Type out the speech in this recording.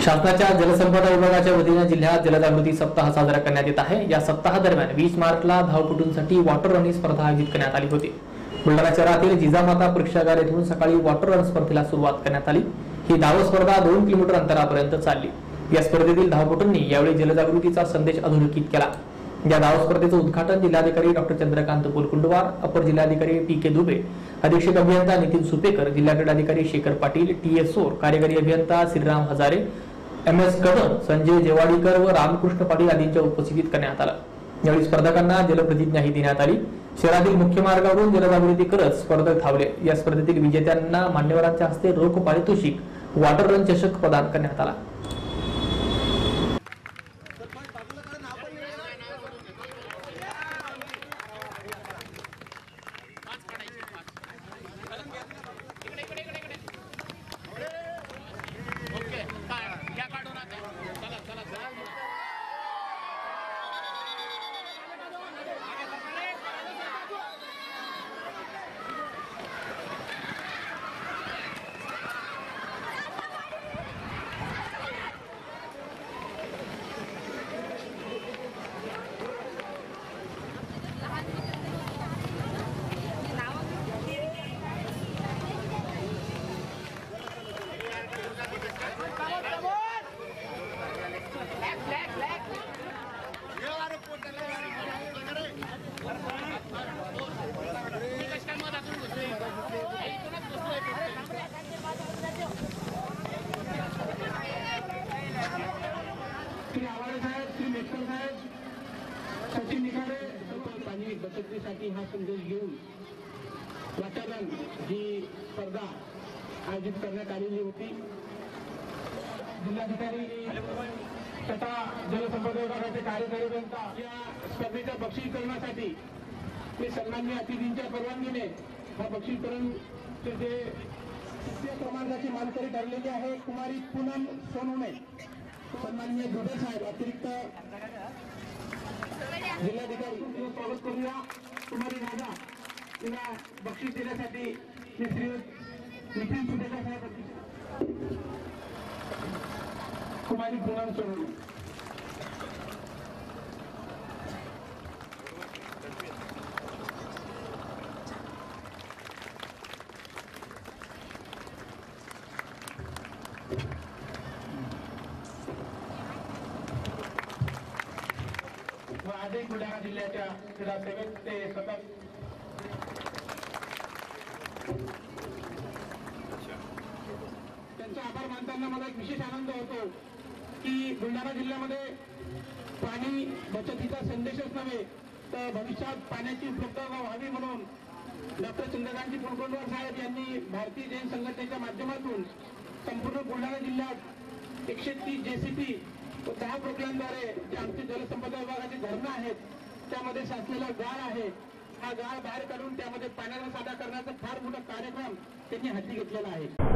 शासनाच्या जलसंपदा विभागाच्या वतीने जिल्ह्यात जलजागृती सप्ताह साजरा करण्यात येत आहे। या सप्ताहादरम्यान 20 मार्चला धावपटूंसाठी वॉटर रन स्पर्धा आयोजित करण्यात आली होती। बुलढाणा शहरातील जिजामाता परीक्षागार येथून सकाळी वॉटर रन स्पर्धेला सुरुवात करण्यात आली। ही धाव स्पर्धा 2 किलोमीटर अंतरापर्यंत चालली। या स्पर्धेतील धावपटूंनी यावेळी जलजागृतीचा संदेश अधोरेखित केला। या धाव स्पर्धेचं उद्घाटन जिल्हाधिकारी डॉ चंद्रकांत पोलकुंडवार, अपर जिल्हाधिकारी पी.के. दुबे, अधीक्षक अभियंता नितीन सुपेकर, जिल्हा क्रीडाधिकारी शेखर पाटील, टी.एस. सोर, कार्यकारी अभियंता श्रीराम हजारे, एम.एस. कदम, संजय जेवाडीकर व रामकृष्ण पाटील आदींच्या उपस्थितीत करण्यात आलं। यावेळी स्पर्धकांना जलप्रतिज्ञाही देण्यात आली। शहरातील मुख्य मार्गावरून जलजागृती करत स्पर्धक धावले। या स्पर्धेतील विजेत्यांना मान्यवरांच्या हस्ते रोख पारितोषिक, वॉटर रन चषक प्रदान करण्यात आला। सचिन निखाडे पाणी बचतीसाठी हा संदेश घेऊन वॉटर रन ही स्पर्धा आयोजित करण्यात आलेली होती। जिल्हाधिकारी तथा जलसंपदा विभागाचे कार्यकारी अभियंता या स्पर्धेच्या बक्षीकरणासाठी मी सन्माननीय अतिथींच्या परवानगीने हा बक्षीकरण जे क्रमांकाची मानकरी ठरलेली आहे कुमारी पूनम सोनवणे, सन्माननीय दुबे साहेब, अतिरिक्त जिल्हाधिकारी स्वागत करूया। कुमारी राजा तिला बक्षीस देण्यासाठी श्री नितीन सुपेकर साहेब, कुमारी पूनम सोनवणे। आजही बुलढाणा जिल्ह्याच्या क्रीडा सेवेत ते सतत त्यांचा आभार मानताना मला एक विशेष आनंद होतो की बुलढाणा जिल्ह्यामध्ये पाणी बचतीचा संदेशच नव्हे तर भविष्यात पाण्याची उपलब्धता व्हावी म्हणून डॉ चंद्रकांत पोलकुंडवार साहेब यांनी भारतीय जैन संघटनेच्या माध्यमातून संपूर्ण बुलढाणा जिल्ह्यात 130 JCP व 10 प्रोग्रामद्वारे जे आमचे जलसंपदा विभागाचे धरणं आहेत त्यामध्ये साचलेला गाळ आहे, हा गाळ बाहेर काढून त्यामध्ये पाण्याचा साठा करण्याचा फार मोठा कार्यक्रम त्यांनी हाती घेतलेला आहे।